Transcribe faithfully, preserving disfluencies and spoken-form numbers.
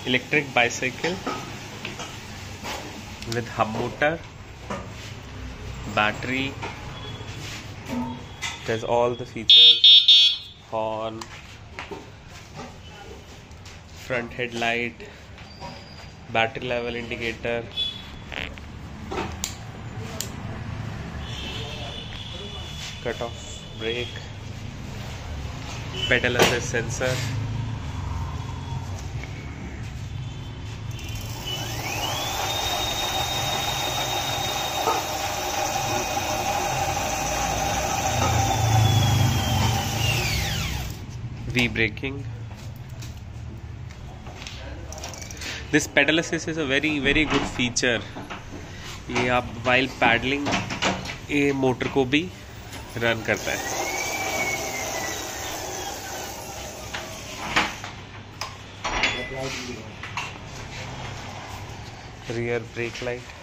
electric bicycle with hub motor, battery. There's all the features: horn, front headlight, battery level indicator, cut off brake, pedal assist sensor, V braking. This pedal assist is a very very good feature. ये आप while paddling ये motor को भी run करता है. Rear brake light.